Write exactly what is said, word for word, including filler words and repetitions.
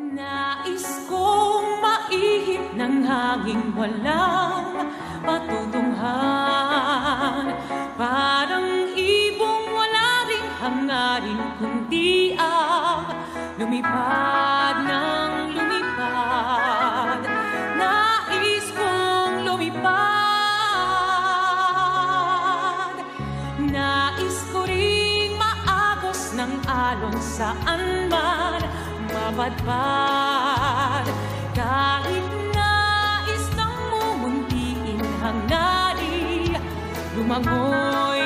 Nais kong maihip ng hanging walang patutunghan, parang ibong wala ring hangarin kundi ang lumipad ng lumipad. Nais kong lumipad, nais ko ring maagos ng alon saan man mapadpad. Kahit nais ng mumuntiin hangali, lumangoy